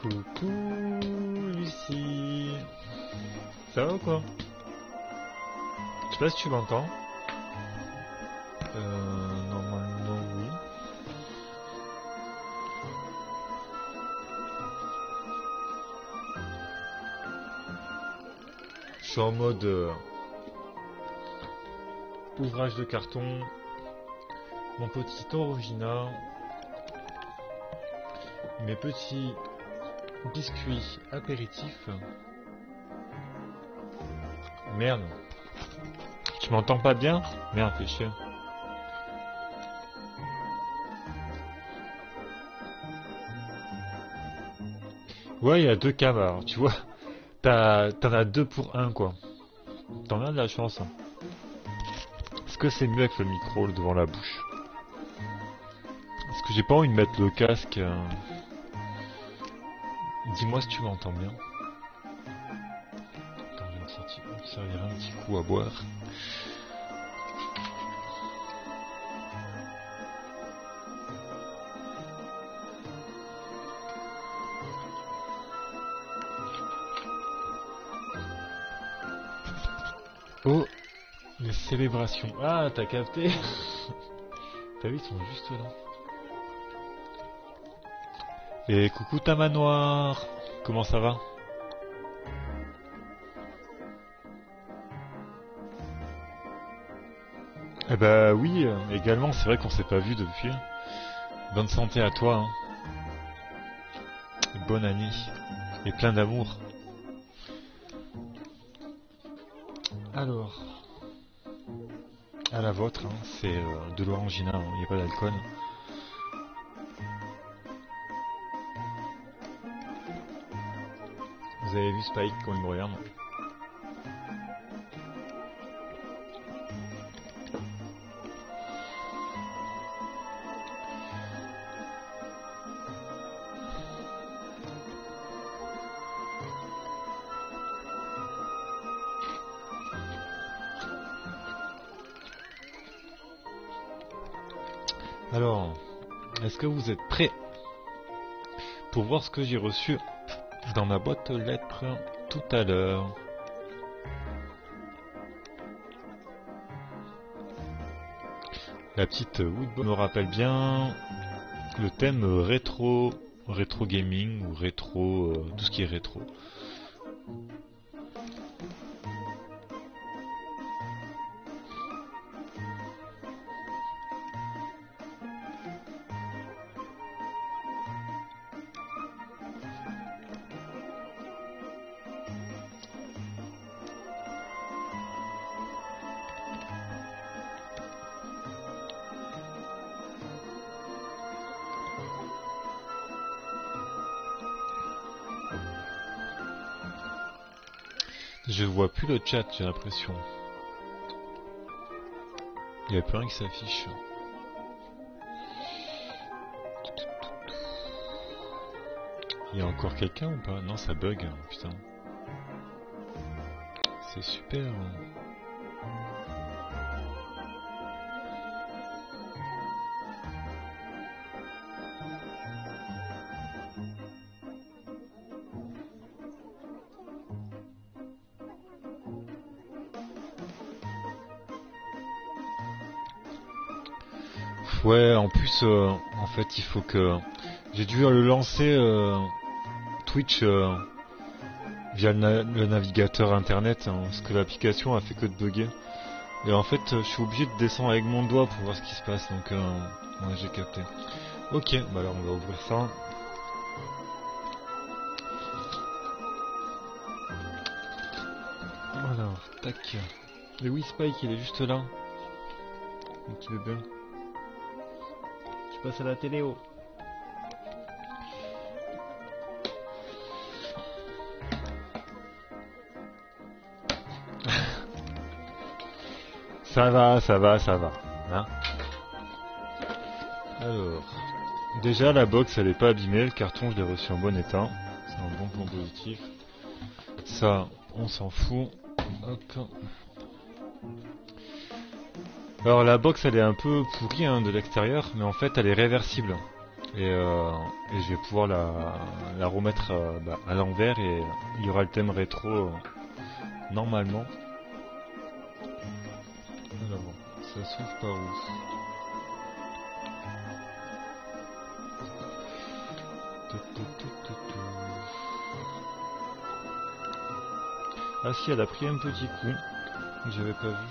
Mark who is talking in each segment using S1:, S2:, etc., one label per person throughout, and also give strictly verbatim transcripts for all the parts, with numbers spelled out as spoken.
S1: Coucou Lucie. Ça va ou quoi? Je sais pas si tu m'entends. Euh, normalement oui. Je suis en mode euh, ouvrage de carton. Mon petit Orangina. Mes petits biscuits apéritifs. Merde. Tu m'entends pas bien? Merde, fais chier. Ouais, il y a deux câbles, alors tu vois. T'as, t'en as deux pour un, quoi. T'en as de la chance. Hein. Est-ce que c'est mieux avec le micro devant la bouche? Est-ce que j'ai pas envie de mettre le casque euh... Dis-moi si tu m'entends bien. Attends, je vais me sortir- me servir un petit coup à boire. Oh, les célébrations. Ah, t'as capté? T'as vu, ils sont juste là. Et coucou ta manoir. Comment ça va? Eh bah oui, euh, également, c'est vrai qu'on s'est pas vu depuis. Bonne santé à toi, hein. Et bonne année. Et plein d'amour. Alors, à la vôtre, hein, c'est euh, de l'orangina, il n'y a pas d'alcool. Vous avez vu Spike quand il me regarde? Alors, est-ce que vous êtes prêts pour voir ce que j'ai reçu dans ma boîte aux lettres tout à l'heure? La petite Woodbone me rappelle bien le thème rétro, rétro gaming ou rétro, euh, tout ce qui est rétro. Je vois plus le chat, j'ai l'impression. Il n'y a plus rien qui s'affiche. Il y a encore quelqu'un ou pas? Non, ça bug, hein, putain. C'est super. Ouais, en plus, euh, en fait, il faut que... J'ai dû le lancer euh, Twitch euh, via le, na le navigateur internet, hein, parce que l'application a fait que de bugger. Et en fait, euh, je suis obligé de descendre avec mon doigt pour voir ce qui se passe, donc euh, ouais, j'ai capté. Ok, bah alors on va ouvrir ça. Alors, tac. Et oui, Spike, il est juste là. Un petit bébé. Je passe à la télé, oh. Ça va, ça va, ça va. Hein, alors, déjà la box elle est pas abîmée, le carton je l'ai reçu en bon état. C'est un bon point positif. Ça, on s'en fout. Hop. Alors la box elle est un peu pourrie hein, de l'extérieur, mais en fait elle est réversible. Et, euh, et je vais pouvoir la, la remettre euh, bah, à l'envers et il y aura le thème rétro euh, normalement. Alors, ça s'ouvre par où? Ah si, elle a pris un petit coup, j'avais pas vu.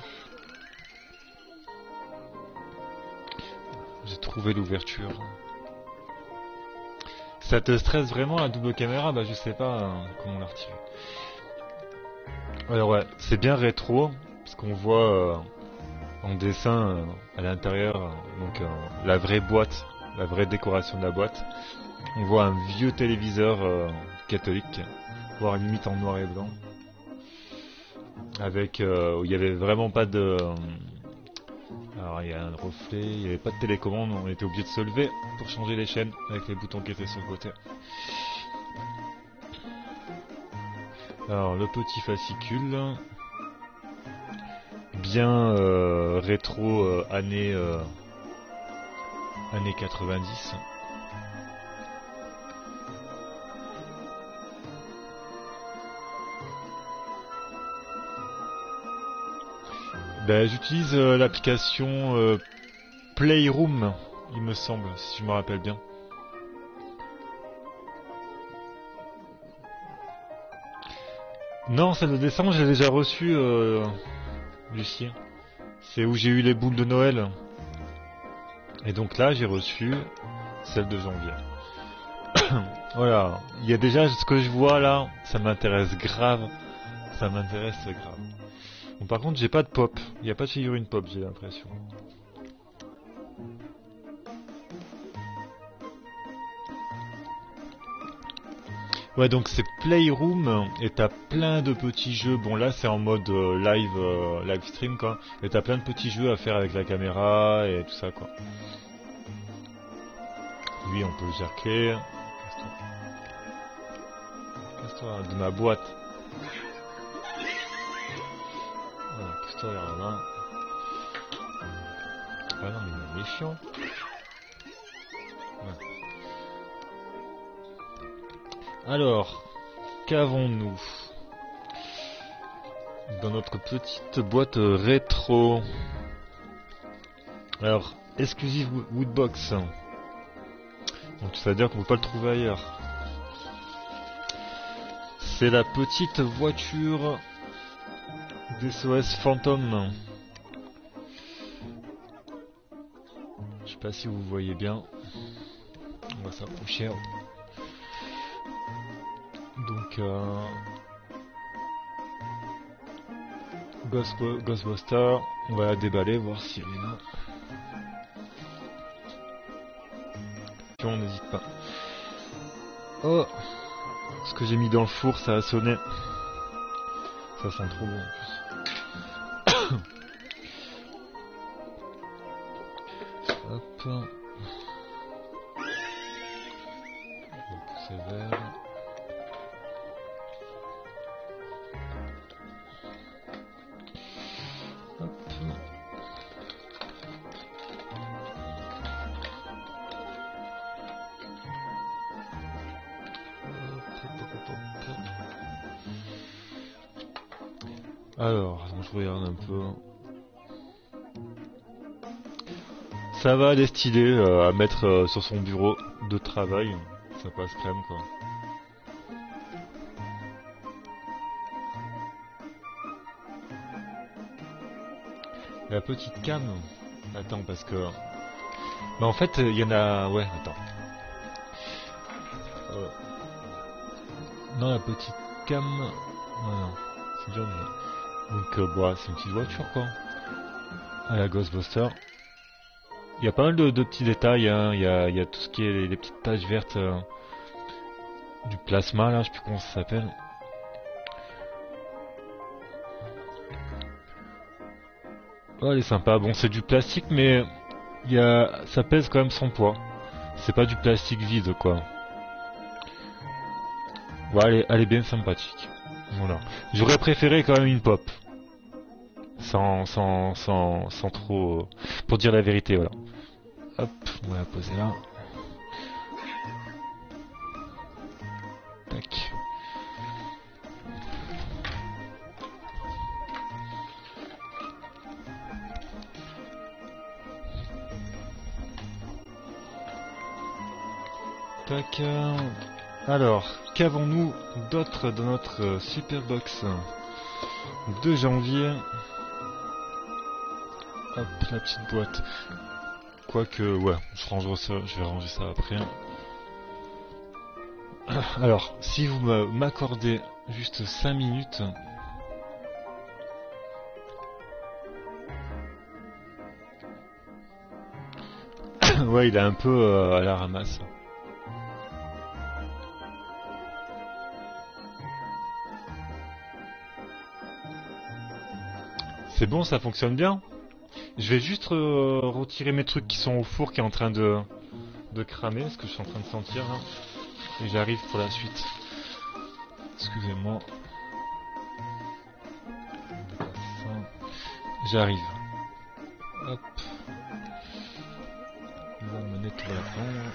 S1: J'ai trouvé l'ouverture. Ça te stresse vraiment la double caméra? Bah je sais pas euh, comment la retirer. Alors ouais, c'est bien rétro, parce qu'on voit euh, en dessin euh, à l'intérieur, euh, donc euh, la vraie boîte, la vraie décoration de la boîte. On voit un vieux téléviseur euh, catholique, voire limite en noir et blanc. Avec, euh, où il y avait vraiment pas de... Euh, alors il y a un reflet, il n'y avait pas de télécommande, on était obligé de se lever pour changer les chaînes avec les boutons qui étaient sur le côté. Alors le petit fascicule, bien euh, rétro euh, années euh, années quatre-vingt-dix. Ben, j'utilise euh, l'application euh, Playroom, il me semble, si je me rappelle bien. Non, celle de décembre, je l'ai déjà reçue, euh, Lucie. C'est où j'ai eu les boules de Noël. Et donc là, j'ai reçu celle de janvier. Voilà, il y a déjà ce que je vois là, ça m'intéresse grave. Ça m'intéresse grave. Bon, par contre, j'ai pas de pop. Il n'y a pas de figurine pop, j'ai l'impression. Ouais, donc c'est Playroom et t'as plein de petits jeux. Bon, là c'est en mode euh, live, euh, live stream quoi. Et t'as plein de petits jeux à faire avec la caméra et tout ça quoi. Lui, on peut le jerker. Casse-toi de ma boîte. Voilà, casse-toi vers là. Ah non, mais il est méchant. Ouais. Alors, qu'avons-nous dans notre petite boîte rétro? Alors, exclusive Woodbox. Donc ça veut dire qu'on peut pas le trouver ailleurs. C'est la petite voiture d'S O S Phantom. Je sais pas si vous voyez bien. On va s'approcher. Donc euh, Ghost, Ghostbuster, on va la déballer, voir si elle est là. Puis on n'hésite pas. Oh, ce que j'ai mis dans le four, ça a sonné. Ça sent trop bon en plus. Hop. Je vais pousser vers. Alors, je regarde un peu. Ça va, elle est stylée euh, à mettre euh, sur son bureau de travail. Ça passe crème quoi. La petite cam. Attends, parce que... Mais en fait, il y en a... Ouais, attends. Euh... Non, la petite cam... Voilà. C'est dur mais... Donc, euh, bah, c'est une petite voiture, quoi. À la Ghostbuster. Il y a pas mal de, de petits détails, hein. Il y a, il y a tout ce qui est les, les petites taches vertes euh, du plasma, là, je sais plus comment ça s'appelle. Oh, elle est sympa. Bon, c'est du plastique, mais il y a, ça pèse quand même son poids. C'est pas du plastique vide, quoi. Ouais, elle est, elle est bien sympathique. Voilà. J'aurais préféré quand même une pop. Sans, sans, sans, sans trop... Pour dire la vérité, voilà. Hop, on va la poser là. Tac. Tac. Alors, qu'avons-nous d'autre dans notre euh, Superbox de janvier? Hop, la petite boîte. Quoique, ouais, je rangerai ça, je vais ranger ça après. Alors, si vous m'accordez juste cinq minutes... Ouais, il est un peu euh, à la ramasse. C'est bon, ça fonctionne bien. Je vais juste euh, retirer mes trucs qui sont au four qui est en train de, de cramer, ce que je suis en train de sentir là. Et j'arrive pour la suite. Excusez-moi. J'arrive. Hop. La manette va la prendre.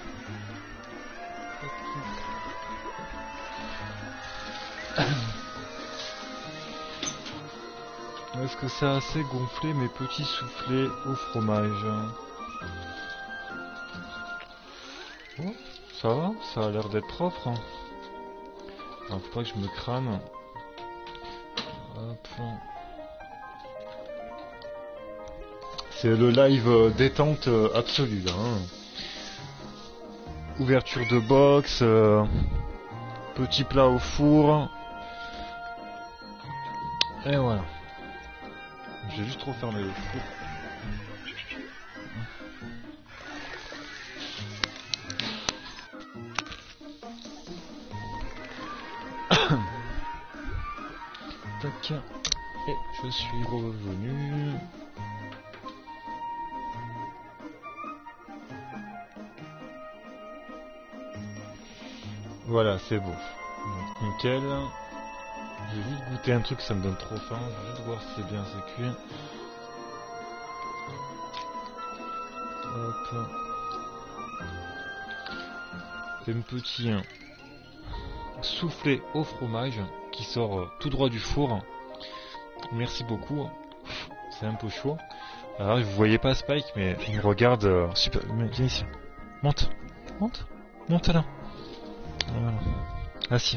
S1: Est-ce que ça a assez gonflé mes petits soufflets au fromage? Oh, ça va, ça a l'air d'être propre. Alors, faut pas que je me crame. Hop. C'est le live euh, détente euh, absolue là. Hein. Ouverture de box, euh, petit plat au four. Et voilà. J'ai juste refermé le four. Tac. Et je suis revenu. Voilà, c'est beau. Donc, nickel. Je vais juste goûter un truc, ça me donne trop faim. Je vais juste voir si c'est bien c'est cuit. Hop. C'est un petit soufflé au fromage qui sort tout droit du four. Merci beaucoup. C'est un peu chaud. Alors vous voyez pas Spike, mais il me regarde euh, super. Viens ici. Monte. Monte. Monte là. Voilà. Assis.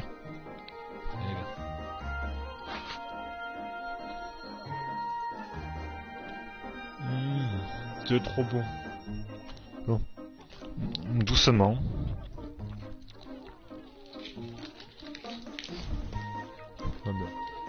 S1: Mmh, c'est trop bon. Bon. Doucement. Ah bon.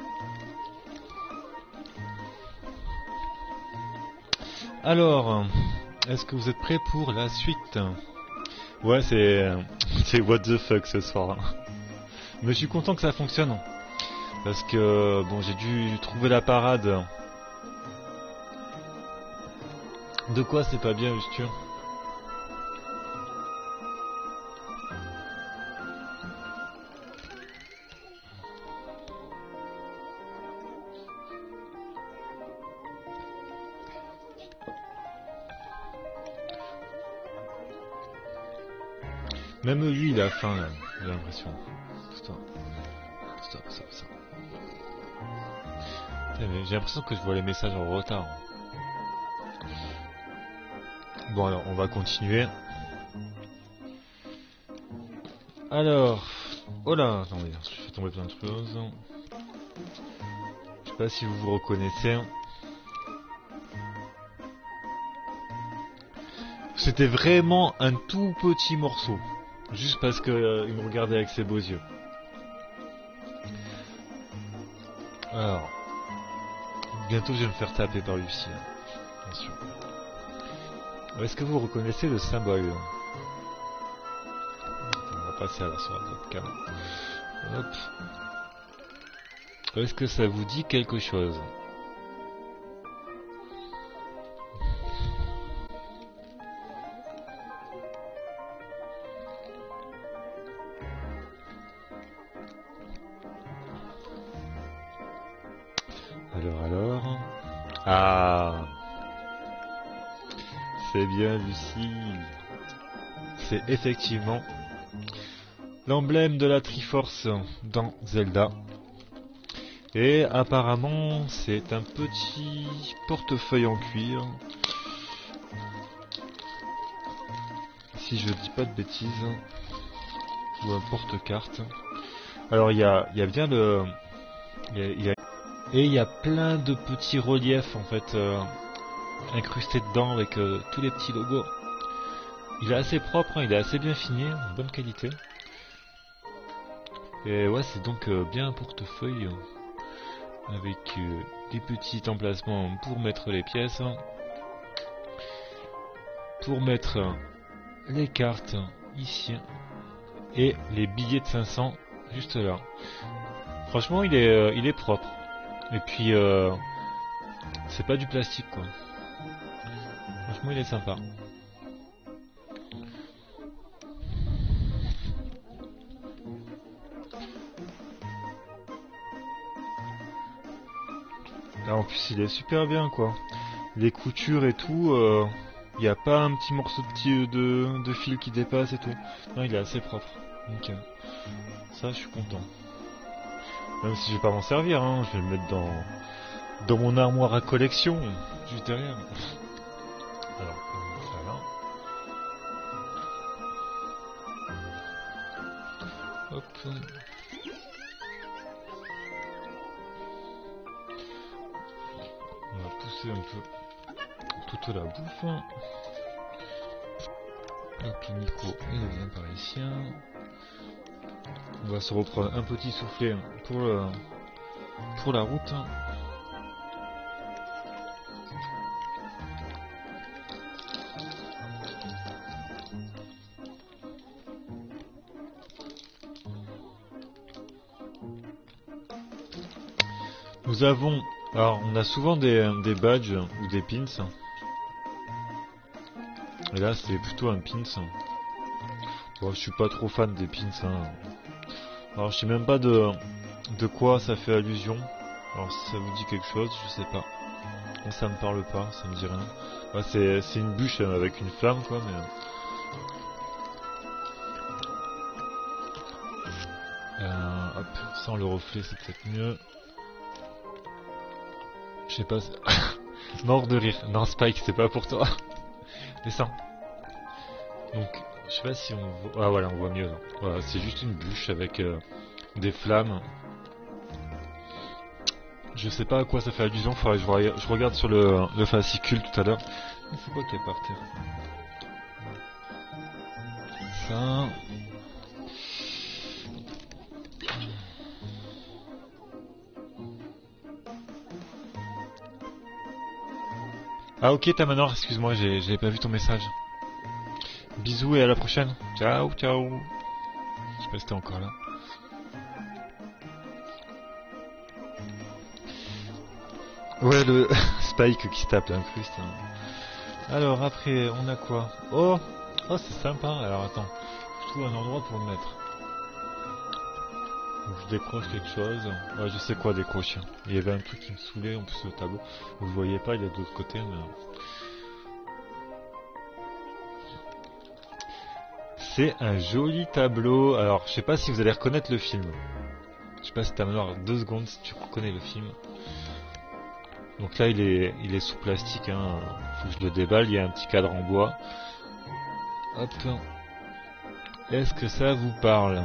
S1: Alors, est-ce que vous êtes prêts pour la suite? Ouais, c'est c'est what the fuck ce soir. Mais je suis content que ça fonctionne. Parce que, bon, j'ai dû trouver la parade. De quoi c'est pas bien, Justure? Même lui, il a faim, là, j'ai l'impression. Stop. Stop, stop, stop. J'ai l'impression que je vois les messages en retard. Bon, alors, on va continuer. Alors... Oh là, attendez, je fais tomber plein de choses. Je sais pas si vous vous reconnaissez. C'était vraiment un tout petit morceau. Juste parce que euh, il me regardait avec ses beaux yeux. Alors, bientôt je vais me faire taper par Lucie. Attention. Est-ce que vous reconnaissez le symbole? On va passer à la sur la webcam. Hop. Est-ce que ça vous dit quelque chose? Alors, alors... Ah, c'est bien, Lucie. C'est effectivement l'emblème de la Triforce dans Zelda. Et apparemment, c'est un petit portefeuille en cuir. Si je dis pas de bêtises. Ou un porte-carte. Alors il y a, y a bien le... Y a, y a... Et il y a plein de petits reliefs en fait euh, incrustés dedans avec euh, tous les petits logos. Il est assez propre, hein, il est assez bien fini, en bonne qualité. Et ouais, c'est donc euh, bien un portefeuille euh, avec euh, des petits emplacements pour mettre les pièces, pour mettre euh, les cartes ici et les billets de cinq cents juste là. Franchement, il est, euh, il est propre. Et puis, euh, c'est pas du plastique quoi. Franchement, il est sympa. Là, en plus, il est super bien quoi. Les coutures et tout, il euh, n'y a pas un petit morceau de, petit, de, de fil qui dépasse et tout. Non, il est assez propre. Donc, euh, ça, je suis content. Même si je vais pas m'en servir, hein, je vais le mettre dans, dans mon armoire à collection, juste derrière. Alors, on va faire là. Hop. On va pousser un peu toute la bouffe. Hop, le micro il devient par ici. On va se reprendre un petit soufflet pour, le, pour la route. Nous avons, alors on a souvent des, des badges ou des pins. Et là c'est plutôt un pins. Bon, je suis pas trop fan des pins. Hein. Alors je sais même pas de, de quoi ça fait allusion. Alors si ça vous dit quelque chose, je sais pas. Moi, ça me parle pas, ça me dit rien. Ouais, c'est, c'est une bûche avec une flamme quoi, mais... Euh, hop, sans le reflet c'est peut-être mieux. Je sais pas... Mort de rire. Non Spike, c'est pas pour toi. Descends. Donc, je sais pas si on voit... Ah voilà, on voit mieux là. Voilà, c'est juste une bûche avec euh, des flammes. Je sais pas à quoi ça fait allusion, faudrait que je, re... je regarde sur le, le fascicule tout à l'heure. Il faut pas qu'il y ait par terre. Ça... Ah ok Tamanor, excuse-moi, j'ai, j'avais pas vu ton message. Bisous et à la prochaine. Ciao, ciao. Je sais pas si t'es encore là. Ouais, le Spike qui se tape l'incruste. Hein. Alors après, on a quoi? Oh, oh c'est sympa. Alors attends, je trouve un endroit pour le mettre. Donc, je décroche quelque chose. Ouais, je sais quoi décrocher. Il y avait un truc qui me saoulait en plus le tableau. Vous voyez pas, il est de l'autre côté. Mais... c'est un joli tableau. Alors, je sais pas si vous allez reconnaître le film. Je sais pas si t'as maintenant deux secondes si tu reconnais le film. Donc là, il est, il est sous plastique. Hein. Faut que je le déballe. Il y a un petit cadre en bois. Hop. Est-ce que ça vous parle?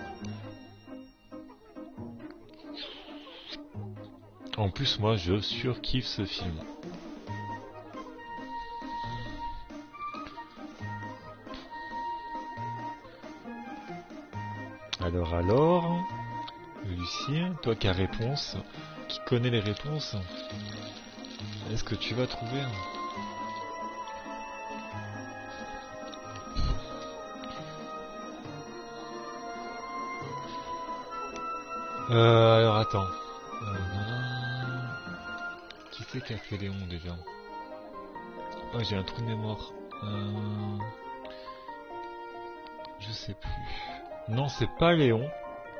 S1: En plus, moi, je surkiffe ce film. Alors, alors, Lucie, toi qui as réponse, qui connais les réponses, est-ce que tu vas trouver? Euh, alors attends. Euh, qui c'est qui a fait Léon déjà? Oh, j'ai un trou de mémoire. Euh, je sais plus. Non, c'est pas Léon.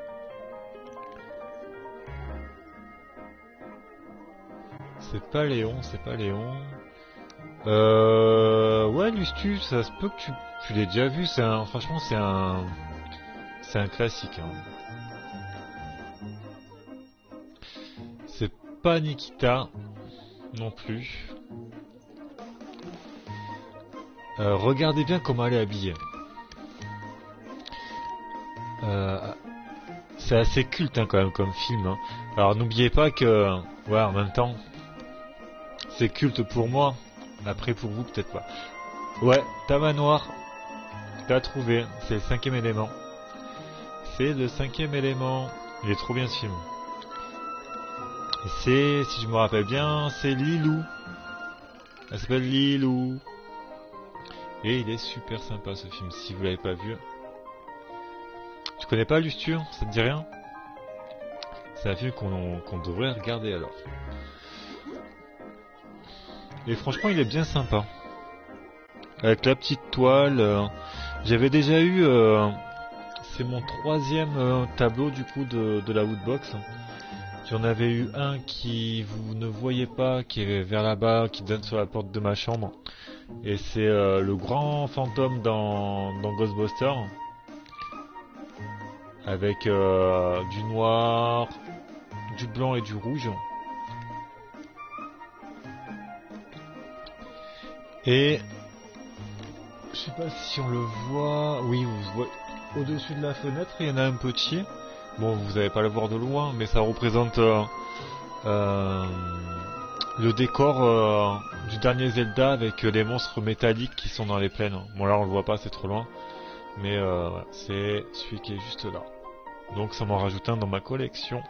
S1: C'est pas Léon, c'est pas Léon. Euh... Ouais, Lustu, ça se peut que tu, tu l'aies déjà vu. C'est un... Franchement, c'est un... c'est un classique. Hein. C'est pas Nikita non plus. Euh, regardez bien comment elle est habillée. Euh, c'est assez culte hein, quand même comme film. Hein. Alors n'oubliez pas que, ouais, en même temps, c'est culte pour moi. Après pour vous peut-être pas. Ouais, Tamanoir. T'as trouvé. C'est le cinquième élément. C'est le cinquième élément. Il est trop bien ce film. Et c'est, si je me rappelle bien, c'est Lilou. Elle s'appelle Lilou. Et il est super sympa ce film, si vous l'avez pas vu. Tu connais pas Lusture? Ça te dit rien? C'est un film qu'on qu'on devrait regarder alors. Et franchement il est bien sympa. Avec la petite toile. Euh, J'avais déjà eu... Euh, c'est mon troisième euh, tableau du coup de, de la Woodbox. J'en avais eu un qui vous ne voyez pas, qui est vers là-bas, qui donne sur la porte de ma chambre. Et c'est euh, le grand fantôme dans, dans Ghostbusters. Avec euh, du noir, du blanc et du rouge. Et je sais pas si on le voit. Oui, vous voyez au-dessus de la fenêtre, il y en a un petit. Bon, vous n'allez pas le voir de loin, mais ça représente euh, euh, le décor euh, du dernier Zelda avec euh, les monstres métalliques qui sont dans les plaines. Bon là on le voit pas, c'est trop loin, mais euh, c'est celui qui est juste là. Donc ça m'en rajoute un dans ma collection.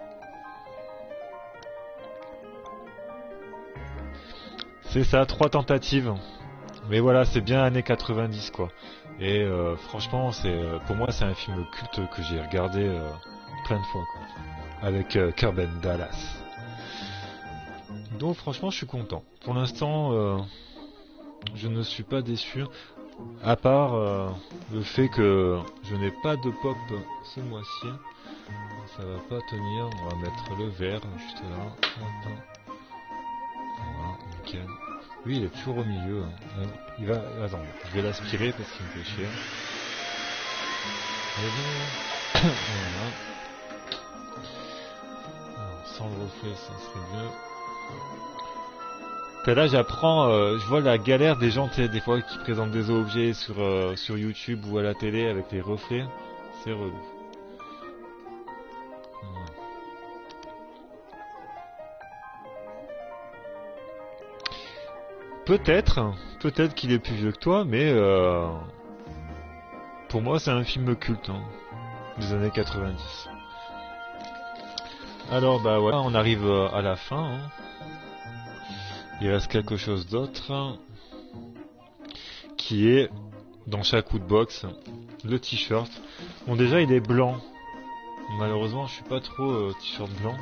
S1: C'est ça, trois tentatives. Mais voilà, c'est bien années quatre-vingt-dix quoi. Et euh, franchement, c'est pour moi c'est un film culte que j'ai regardé euh, plein de fois quoi. Avec euh, Kirben Dallas. Donc franchement, je suis content. Pour l'instant, euh, je ne suis pas déçu. À part euh, le fait que je n'ai pas de pop ce mois-ci. Ça va pas tenir. On va mettre le vert juste là. Voilà, nickel. Lui, il est toujours au milieu. Hein. Il va... Attends, je vais l'aspirer parce qu'il me fait chier. Voilà. Alors, sans le reflet, ça serait mieux. Et là, j'apprends, euh, je vois la galère des gens, tu sais, des fois qui présentent des objets sur, euh, sur YouTube ou à la télé avec les reflets. C'est relou. Voilà. Peut-être, peut-être qu'il est plus vieux que toi, mais euh, pour moi c'est un film culte hein, des années quatre-vingt-dix. Alors bah voilà, on arrive à la fin. Hein. Il reste quelque chose d'autre qui est dans chaque Woodbox le t-shirt. Bon déjà il est blanc. Malheureusement je suis pas trop euh, t-shirt blanc.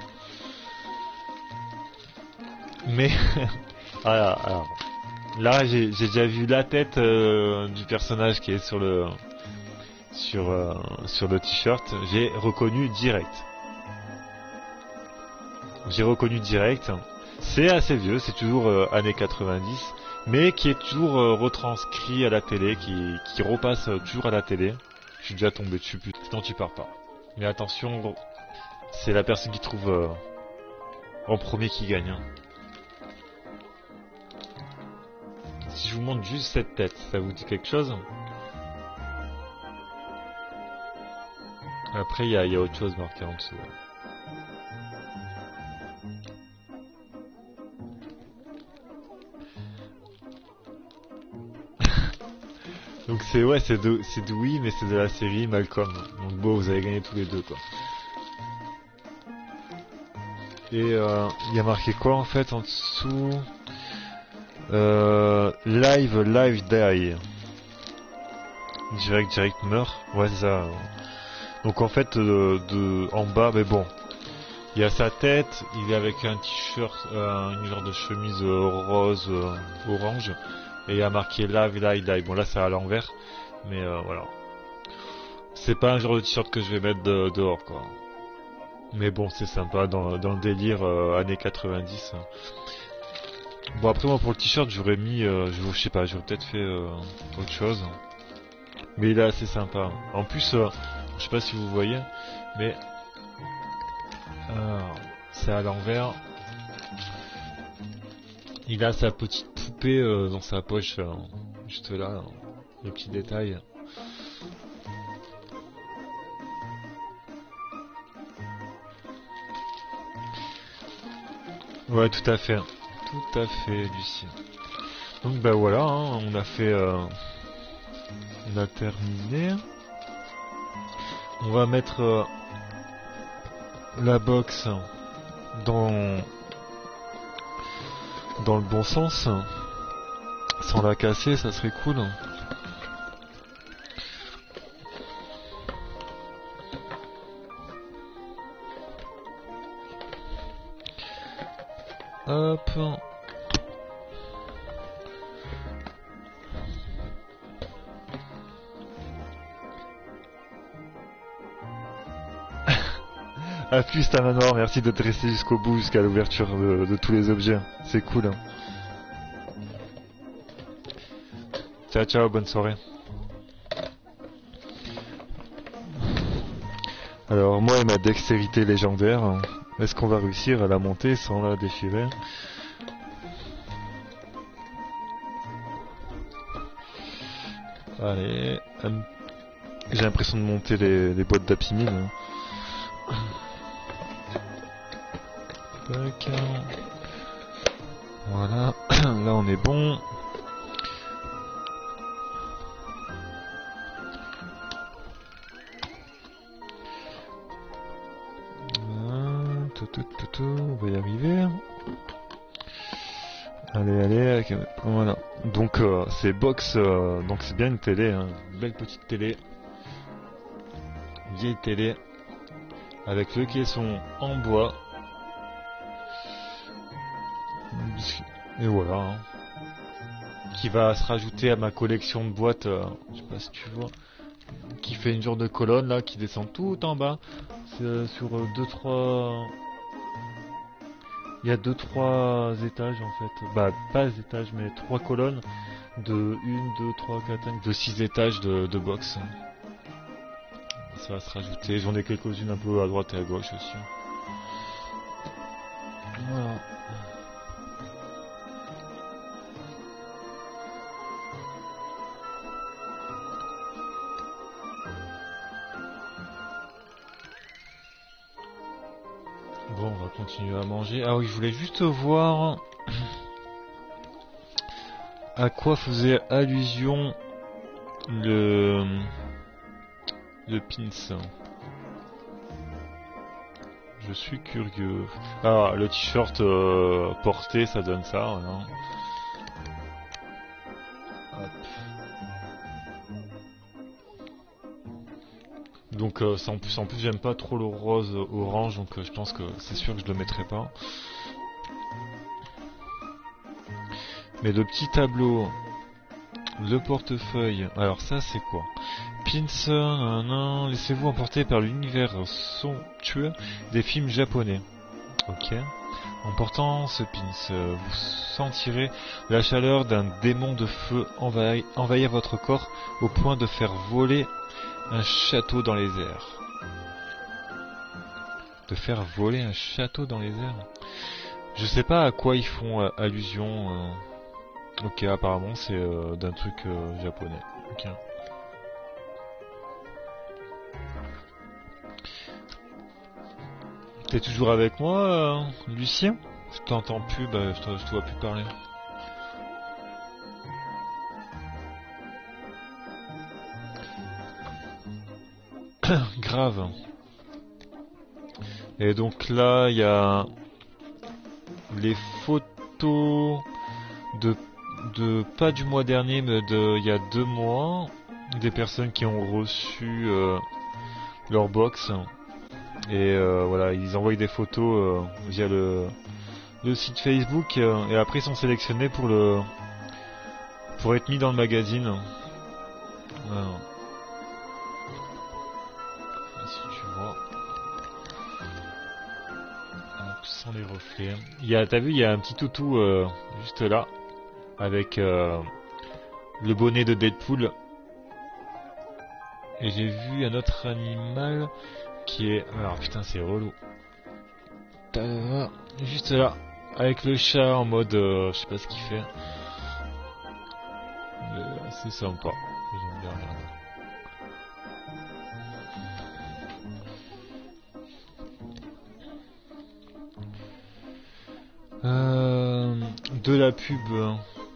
S1: Mais voilà, alors. Là, j'ai déjà vu la tête euh, du personnage qui est sur le sur euh, sur le t-shirt. J'ai reconnu direct. J'ai reconnu direct. C'est assez vieux, c'est toujours euh, années quatre-vingt-dix, mais qui est toujours euh, retranscrit à la télé, qui qui repasse euh, toujours à la télé. Je suis déjà tombé dessus, putain, non tu pars pas. Mais attention, c'est la personne qui trouve euh, en premier qui gagne. Hein. Si je vous montre juste cette tête, ça vous dit quelque chose? Après, il y, y a autre chose marqué en dessous. Donc c'est ouais, c'est de, c'est Dewey, mais c'est de la série Malcolm. Donc bon, vous avez gagné tous les deux quoi. Et il euh, y a marqué quoi en fait en dessous? Euh, live, live, die. Direct, direct meurt. Ouais, c'est ça. Donc en fait, euh, de en bas, mais bon, il y a sa tête. Il est avec un t-shirt, euh, une genre de chemise euh, rose, euh, orange, et il y a marqué live, live, die. Bon là, c'est à l'envers, mais euh, voilà. C'est pas un genre de t-shirt que je vais mettre de, dehors, quoi. Mais bon, c'est sympa dans, dans le délire euh, années quatre-vingt-dix. Hein. Bon après moi pour le t-shirt j'aurais mis, euh, je, je sais pas, j'aurais peut-être fait euh, autre chose. Mais il est assez sympa. En plus, euh, Je sais pas si vous voyez, mais alors, c'est à l'envers. Il a sa petite poupée euh, dans sa poche, euh, juste là, hein, le petit détail. Ouais, tout à fait, tout à fait, Lucien. Donc bah voilà, hein, on a fait, euh, on a terminé. On va mettre euh, la box dans dans le bon sens, sans la casser, ça serait cool. Hop. A plus ta manoir, merci d'être resté jusqu'au bout, jusqu'à l'ouverture de, de tous les objets. C'est cool. Ciao ciao, bonne soirée. Alors moi et ma dextérité légendaire, est-ce qu'on va réussir à la monter sans la déchirer? Allez, hum, j'ai l'impression de monter les, les boîtes d'Happy Meal. Tac. Voilà, là on est bon. Tout, tout, tout, tout, on va y arriver. Allez, allez, okay, voilà. Donc euh, c'est box, euh, donc c'est bien une télé, hein. Une belle petite télé, une vieille télé, avec le caisson en bois. Et voilà, hein. Qui va se rajouter à ma collection de boîtes, euh, je sais pas si tu vois, qui fait une genre de colonne là, qui descend tout en bas, euh, sur deux trois... Il y a deux trois étages en fait, bah pas étages mais trois colonnes de un, deux, trois, quatre, cinq, de six étages de, de box. Ça va se rajouter, j'en ai quelques-unes un peu à droite et à gauche aussi. Voilà. Bon, on va continuer à manger. Ah oui, je voulais juste voir à quoi faisait allusion le le pins. Je suis curieux. Ah, le t-shirt euh, porté, ça donne ça, hein. Hop. Donc euh, ça, en plus, en plus j'aime pas trop le rose orange, donc euh, je pense que c'est sûr que je le mettrai pas. Mais le petit tableau, le portefeuille, alors ça c'est quoi? Pins, nan, laissez-vous emporter par l'univers somptueux des films japonais. Ok. En portant ce pins, vous sentirez la chaleur d'un démon de feu envahir, envahir votre corps au point de faire voler un château dans les airs. De faire voler un château dans les airs. Je sais pas à quoi ils font euh, allusion. Euh... Ok, apparemment c'est euh, d'un truc euh, japonais. Ok. T'es toujours avec moi, euh, Lucien? Je t'entends plus, bah je te, je te vois plus parler. Grave. Et donc là, il y a les photos de, de pas du mois dernier, mais de il y a deux mois, des personnes qui ont reçu euh, leur box. Et euh, voilà, ils envoient des photos euh, via le, le site Facebook euh, et après ils sont sélectionnés pour le pour être mis dans le magazine. Voilà. Si tu vois, hop, sans les reflets. Il y a, t'as vu, il y a un petit toutou euh, juste là avec euh, le bonnet de Deadpool. Et j'ai vu un autre animal qui est... Alors putain c'est relou. Tadam, juste là. Avec le chat en mode... Euh, je sais pas ce qu'il fait. Mais c'est sympa. J'aime bien regarder. Euh, de la pub euh,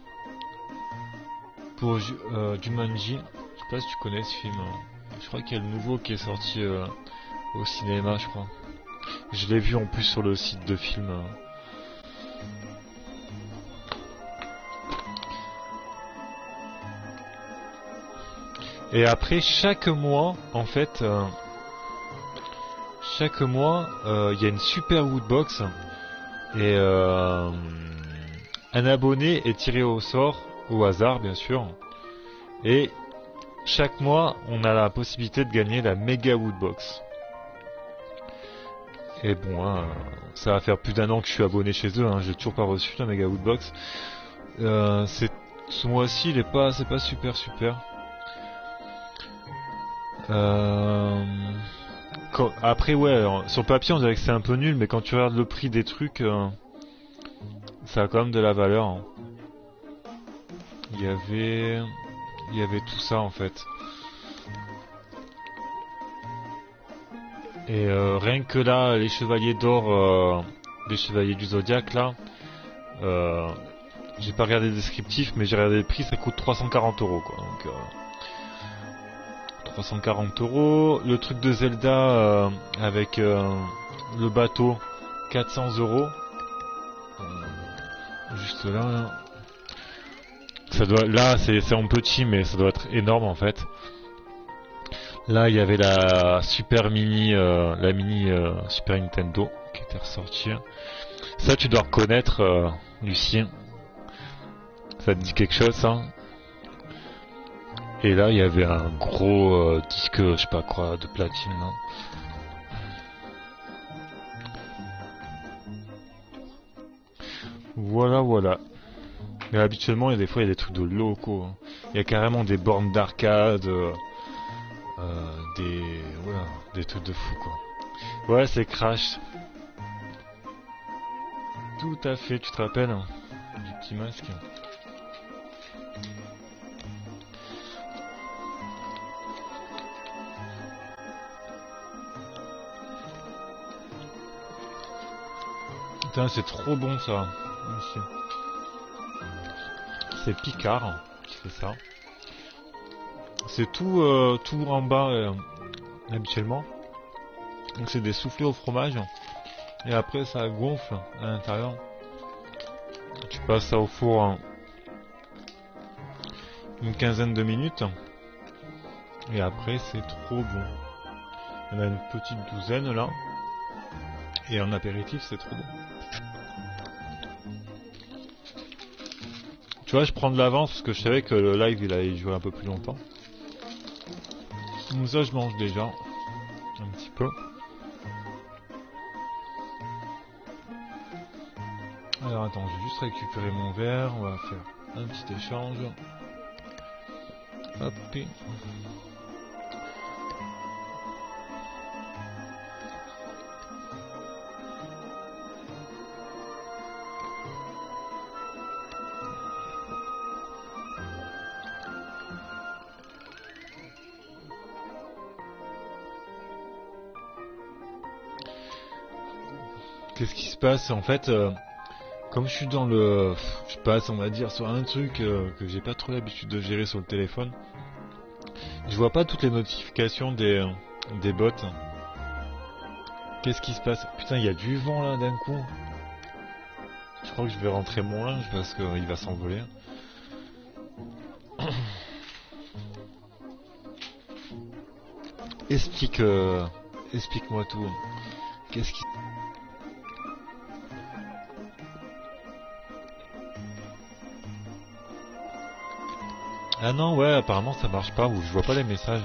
S1: pour euh, Jumanji. Je sais pas si tu connais ce film. Je crois qu'il y a le nouveau qui est sorti euh, au cinéma, je crois. Je l'ai vu en plus sur le site de film. Euh. Et après, chaque mois, en fait, euh, chaque mois, il euh, y a une super Woodbox. Et euh, un abonné est tiré au sort, au hasard bien sûr. Et chaque mois, on a la possibilité de gagner la Mega Woodbox. Et bon, hein, ça va faire plus d'un an que je suis abonné chez eux. Hein, j'ai toujours pas reçu la Mega Woodbox. Euh, c'est ce mois-ci, il est pas, c'est pas super super. Euh, quand, après ouais, alors, sur le papier on dirait que c'est un peu nul, mais quand tu regardes le prix des trucs, euh, ça a quand même de la valeur. Hein. Il y avait, il y avait tout ça en fait. Et euh, rien que là, les chevaliers d'or, euh, les chevaliers du zodiaque là, euh, j'ai pas regardé le descriptif, mais j'ai regardé le prix, ça coûte trois cent quarante euros quoi. Donc, euh, trois cent quarante euros. Le truc de Zelda euh, avec euh, le bateau, quatre cents euros. Euh, juste là, là. Ça doit, là c'est en petit, mais ça doit être énorme en fait. Là, il y avait la Super Mini, euh, la Mini euh, Super Nintendo qui était ressortie. Ça, tu dois reconnaître, euh, Lucien. Ça te dit quelque chose, ça? Et là, il y avait un gros euh, disque, je sais pas quoi, de platine. Non, voilà, voilà. Mais habituellement, il y a des fois, il y a des trucs de locaux. Hein. Il y a carrément des bornes d'arcade, euh, euh, des, voilà, des trucs de fou, quoi. Ouais, c'est Crash. Tout à fait, tu te rappelles hein, du petit masque. Putain, c'est trop bon ça. C'est Picard qui fait ça. C'est tout, euh, tout en bas euh, habituellement. Donc c'est des soufflés au fromage. Et après ça gonfle à l'intérieur. Tu passes ça au four hein, une quinzaine de minutes. Et après c'est trop bon. Il y en a une petite douzaine là. Et en apéritif c'est trop bon. Tu vois, je prends de l'avance parce que je savais que le live il allait jouer un peu plus longtemps. Donc ça je mange déjà un petit peu. Alors attends, je vais juste récupérer mon verre, on va faire un petit échange. Hop. Qu'est-ce qui se passe en fait euh, comme je suis dans le... Je passe on va dire sur un truc euh, que j'ai pas trop l'habitude de gérer sur le téléphone. Je vois pas toutes les notifications des, euh, des bots. Qu'est-ce qui se passe? Putain il y a du vent là d'un coup. Je crois que je vais rentrer mon linge parce qu'il va s'envoler. Explique... Euh, explique-moi tout. Qu'est-ce qui... Ah non, ouais, apparemment ça marche pas, ou je vois pas les messages.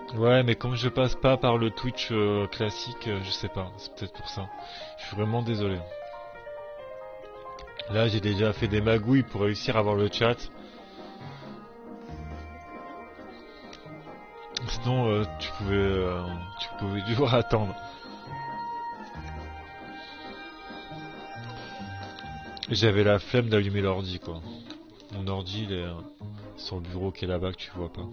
S1: Ouais, mais comme je passe pas par le Twitch euh, classique, euh, je sais pas, c'est peut-être pour ça. Je suis vraiment désolé. Là, j'ai déjà fait des magouilles pour réussir à avoir le chat. Sinon, euh, tu pouvais, euh, tu pouvais toujours attendre. J'avais la flemme d'allumer l'ordi, quoi. Mon ordi, il est euh, sur le bureau qui est là-bas que tu vois pas.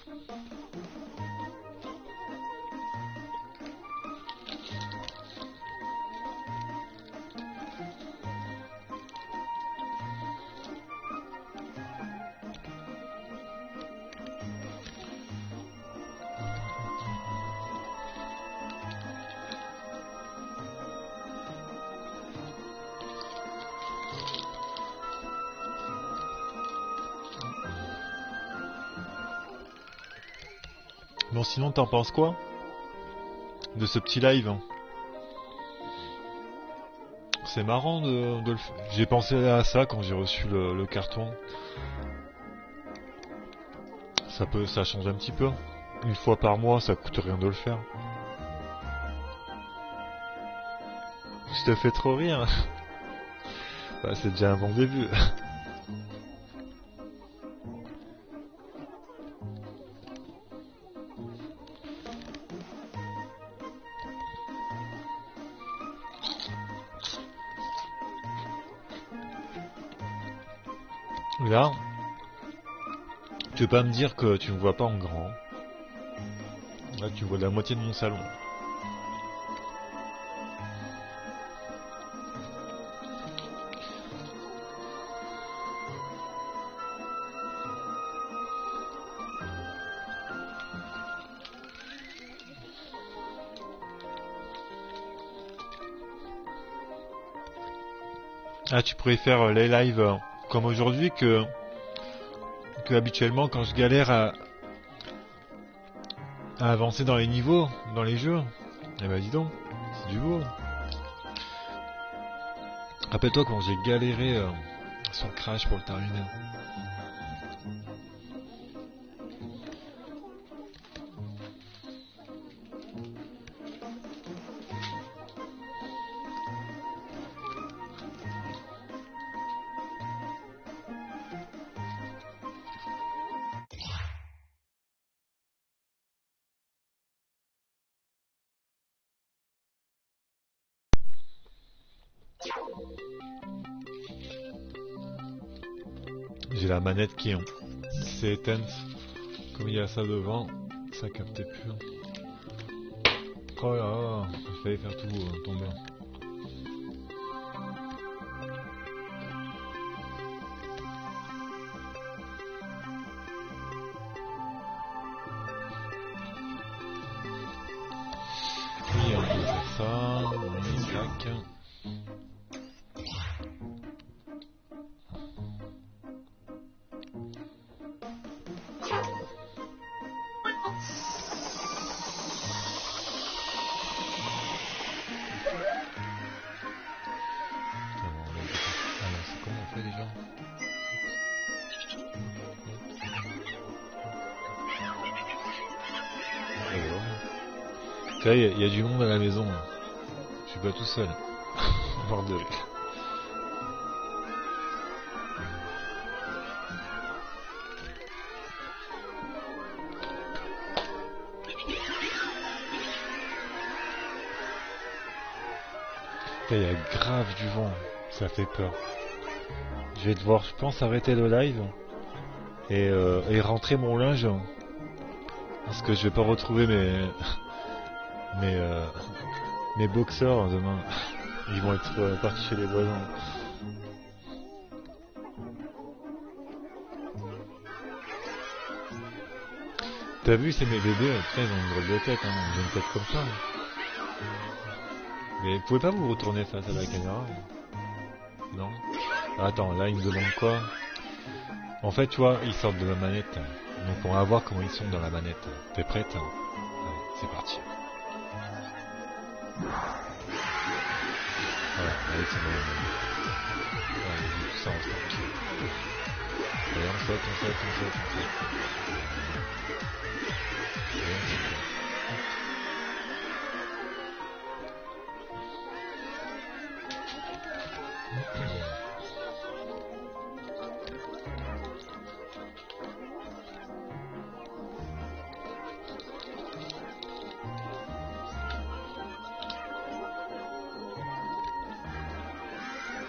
S1: Bon, sinon, t'en penses quoi de ce petit live? Hein. C'est marrant de, de le faire. J'ai pensé à ça quand j'ai reçu le, le carton. Ça peut, ça change un petit peu. Une fois par mois, ça coûte rien de le faire. Je te fais trop rire. Bah, c'est déjà un bon début. Là, tu veux pas me dire que tu me vois pas en grand. Là, tu vois la moitié de mon salon. Ah, tu pourrais faire euh, les lives euh, comme aujourd'hui que, que habituellement quand je galère à, à avancer dans les niveaux, dans les jeux. Eh ben dis donc, c'est du beau. Rappelle-toi quand j'ai galéré euh, sur Crash pour le terminer. J'ai la manette qui s'est éteinte. Comme il y a ça devant, ça captait plus. Oh là là, il fallait faire tout euh, tomber. Oui, on peut faire ça, oui, tac. Tu vois, il y, y a du monde à la maison. Je suis pas tout seul. Mort de rire. Il y a grave du vent. Ça fait peur. Je vais devoir, je pense, arrêter le live et, euh, et rentrer mon linge. Parce que je vais pas retrouver mes mes euh, mes boxeurs demain. Ils vont être euh, partis chez les voisins. T'as vu, c'est mes bébés, putain, ils ont une drôle de tête, hein. Ils ont une tête comme ça. Mais vous pouvez pas vous retourner face à la caméra? Non? Attends, là ils me demandent quoi? En fait, tu vois, ils sortent de la manette. Donc on va voir comment ils sont dans la manette. T'es prête? Allez, c'est parti. Voilà, allez, c'est bon. Allez, tout ça, on se tranquille. Allez, on saute, on saute, on saute, on saute. Allez, on saute.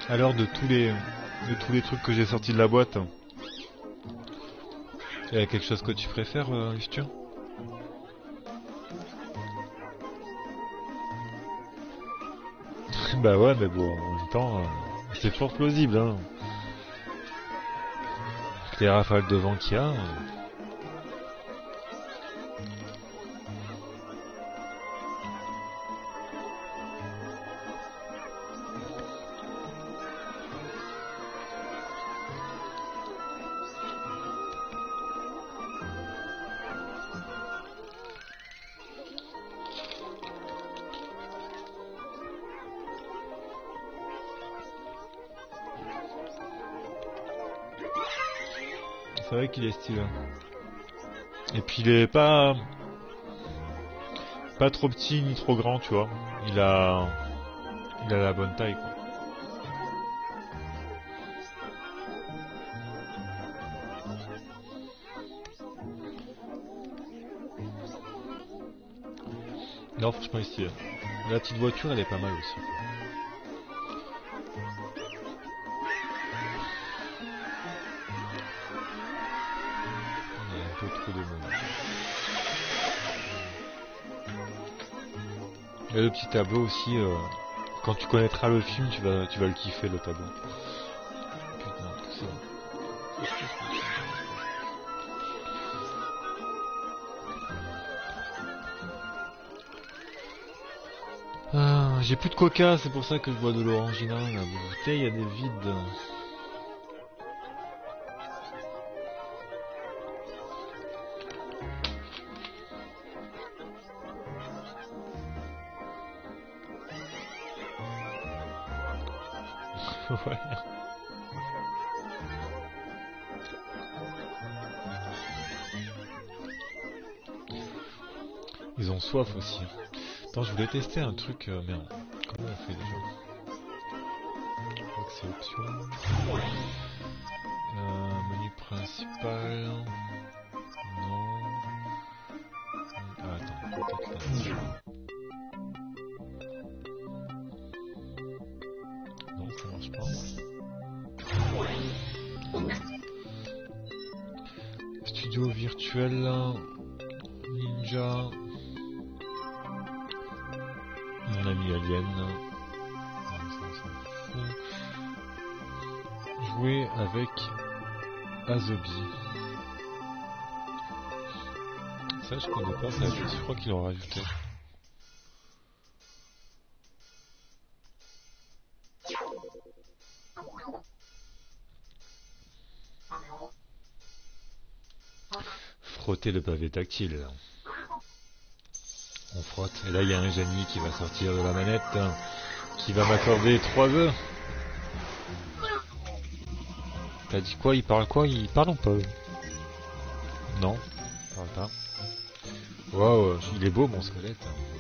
S1: Alors de tous les de tous les trucs que j'ai sortis de la boîte, il y a quelque chose que tu préfères, euh, Uftur? Bah ouais, mais bon, en même temps, euh, c'est fort plausible, hein. Avec les rafales de vent qu'il y a. euh, C'est vrai qu'il est stylé. Et puis il est pas pas trop petit ni trop grand, tu vois. Il a il a la bonne taille, quoi. Non, franchement, il est stylé. La petite voiture, elle est pas mal aussi. Il y a un peu trop de monde. Et le petit tableau aussi, euh, quand tu connaîtras le film, tu vas, tu vas le kiffer, le tableau. Putain, tout ça. Ah, j'ai plus de coca, c'est pour ça que je bois de l'orangina. La bouteille, elle est vide. Ouais. Ils ont soif aussi. Attends, je voulais tester un truc, euh, merde. Comment on fait déjà? Je crois que c'est option. Euh, menu principal. Non. Ah, attends, peut-être là. Non, ça marche pas. Studio virtuel. Ninja. Mon ami Alien. Non, ça, on s'en fout. Jouer avec Azobi. Ça, je connais pas, ça, je crois qu'ils l'ont rajouté. Frotter le pavé tactile. On frotte. Et là, il y a un génie qui va sortir de la manette, hein, qui va m'accorder trois œufs. T'as dit quoi? Il parle quoi? Il parle ou pas? Non, il parle pas. Waouh, il est beau mon squelette.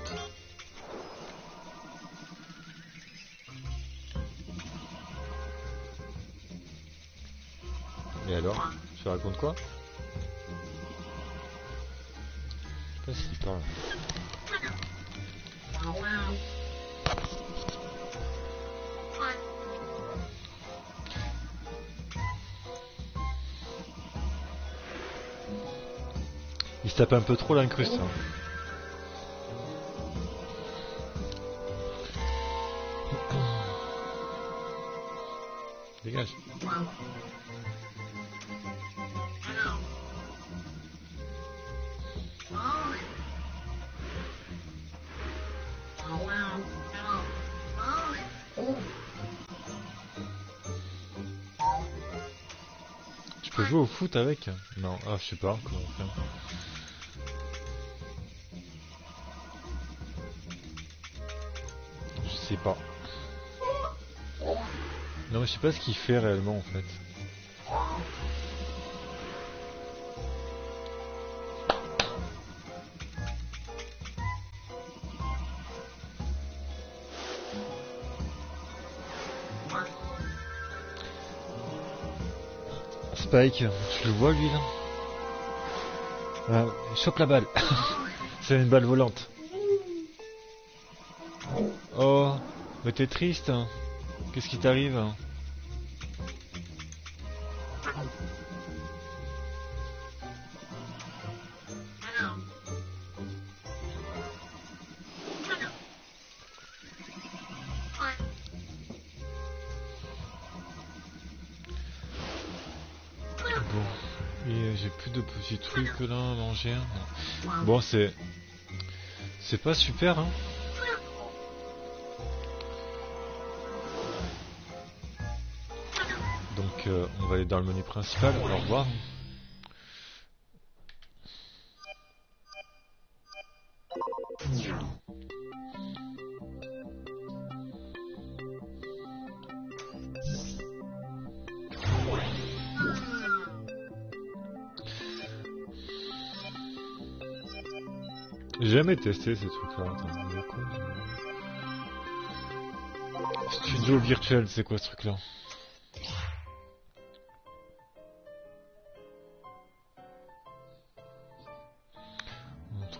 S1: Et alors? Je te raconte quoi? Je sais pas s'il parle. Il se tape un peu trop l'incruste. Hein. Dégage. Je peux jouer au foot avec? Non, ah je sais pas comment faire. Je sais pas. Non mais je sais pas ce qu'il fait réellement en fait. Spike, je le vois lui là. Ah, chope la balle. C'est une balle volante. Oh, mais t'es triste. Hein. Qu'est-ce qui t'arrive? J'ai plus de petits trucs là à manger. Bon, c'est c'est pas super, hein. Donc euh, on va aller dans le menu principal. Au revoir. J'ai jamais testé ces trucs-là. Attends, il y a quoi, Studio virtuel, c'est quoi ce truc-là? Entre...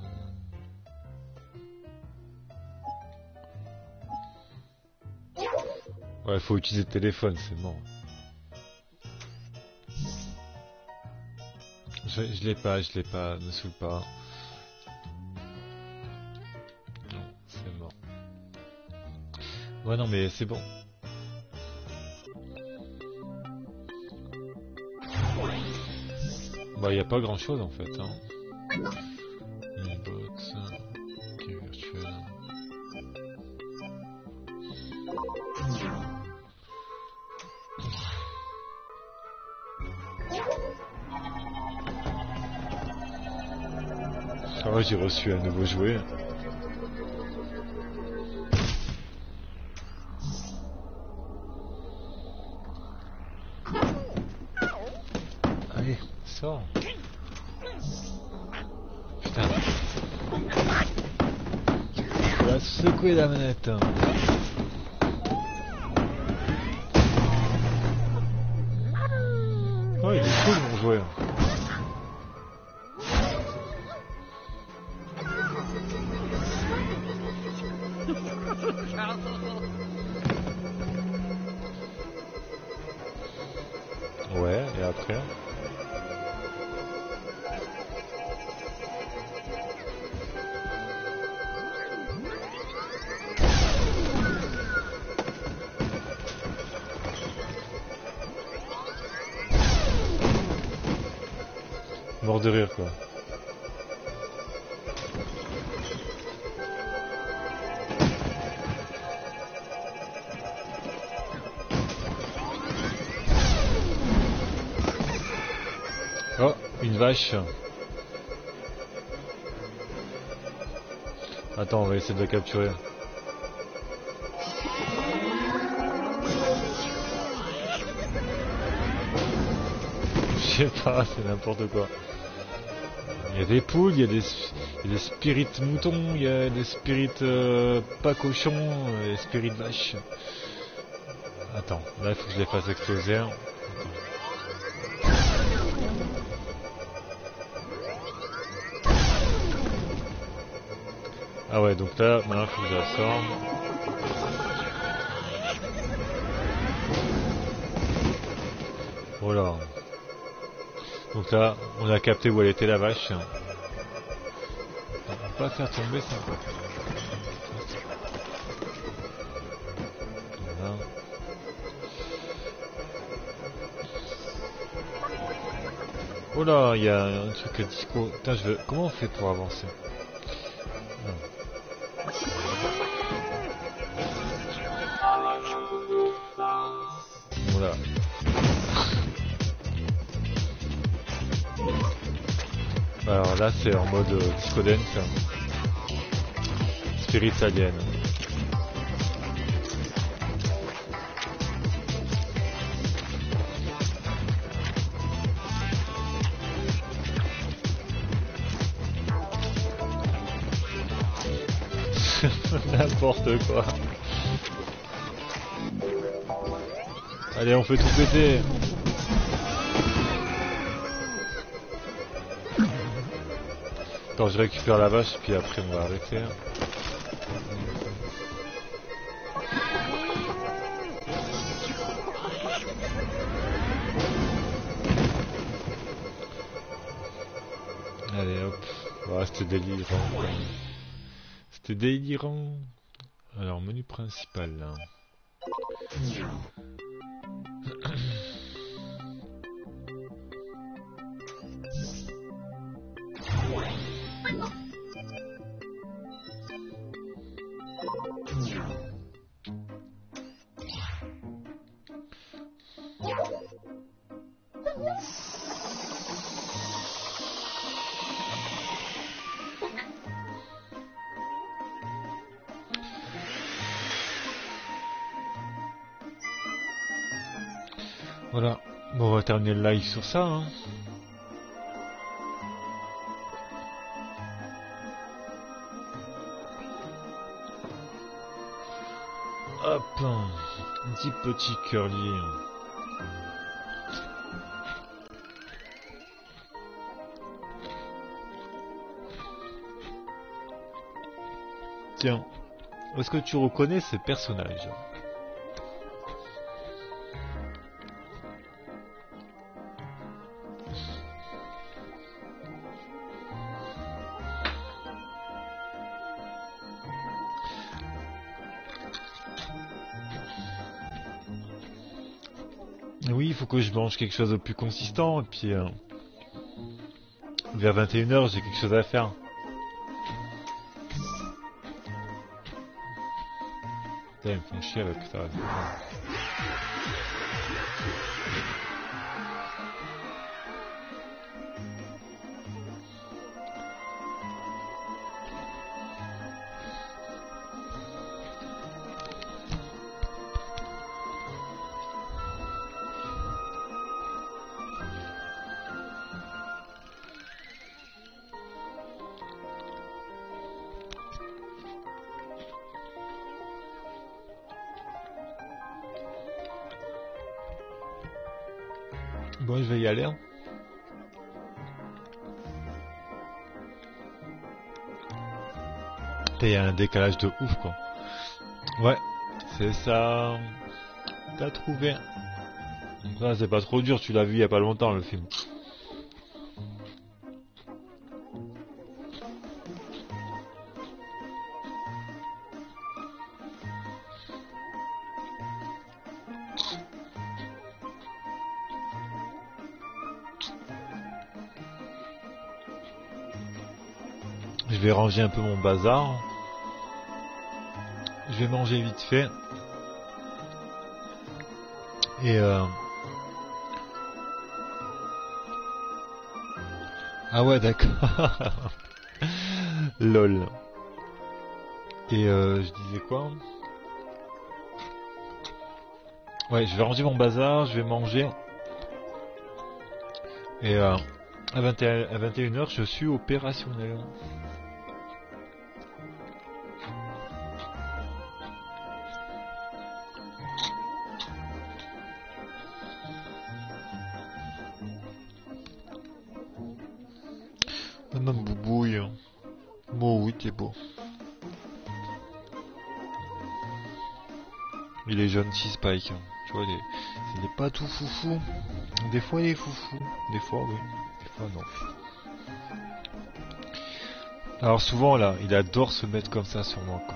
S1: Ouais, faut utiliser le téléphone, c'est mort. Je, je l'ai pas, je l'ai pas, ne saoule pas. Ouais non mais c'est bon. Bah y a pas grand chose en fait hein. Inbox, ok virtuel. Ah ouais j'ai reçu un nouveau jouet. Sors. Putain. Il va secouer la manette. Oh il est cool mon jouet. Ouais, et après mort de rire quoi. Oh, une vache. Attends, on va essayer de la capturer. Je sais pas, c'est n'importe quoi. Il y a des poules, il y a des, il y a des spirits moutons, il y a des spirits euh, pas cochons, des spirits vaches. Attends, là il faut que je les fasse exploser. Attends. Ah ouais, donc là, maintenant il faut que je la sorte. Voilà. Donc là, on a capté où elle était la vache. On va pas faire tomber ça. Voilà. Oh là, il y a un truc à disco. Putain, je veux... Comment on fait pour avancer? Voilà. Alors là c'est en mode euh, disco dance. Spirit alien. N'importe quoi. Allez, on fait tout péter. Attends, je récupère la vache, puis après on va arrêter. c'était délirant. C'était délirant. Alors, menu principal, là. Voilà, bon, on va terminer le live sur ça. Hein. Hop, un petit petit curly. Tiens, est-ce que tu reconnais ces personnages ? Oui, il faut que je mange quelque chose de plus consistant, et puis euh, vers vingt et une heures, j'ai quelque chose à faire. Putain, ils me font chier avec ça. Bon, je vais y aller. Hein. Il y a un décalage de ouf, quoi. Ouais, c'est ça. T'as trouvé. Ça, c'est pas trop dur, tu l'as vu il y a pas longtemps, le film. Je vais ranger un peu mon bazar. Je vais manger vite fait. Et euh... Ah ouais, d'accord. Lol. Et euh, je disais quoi? Ouais, je vais ranger mon bazar, je vais manger. Et euh, à vingt et un, à vingt et une heures, je suis opérationnel. Madame Boubouille. Bon, oui, t'es beau. Il est gentil, Spike. Tu vois, il est, il est pas tout foufou. Des fois, il est foufou. Des fois, oui. Des fois, non. Alors, souvent, là, il adore se mettre comme ça sur moi, quoi.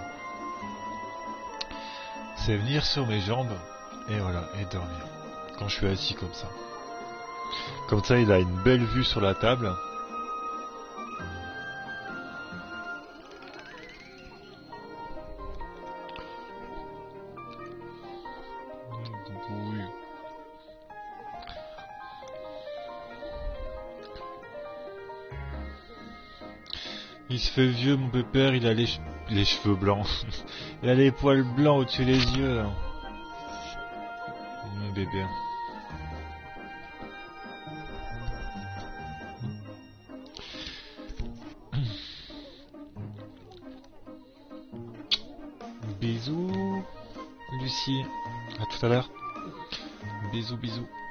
S1: C'est venir sur mes jambes, et voilà, et dormir. Quand je suis assis comme ça. Comme ça, il a une belle vue sur la table. Il se fait vieux, mon pépère, il a les, che les cheveux blancs. Il a les poils blancs au-dessus des yeux, là. Mon bébé. Bisous, Lucie. À tout à l'heure. Bisous, bisous.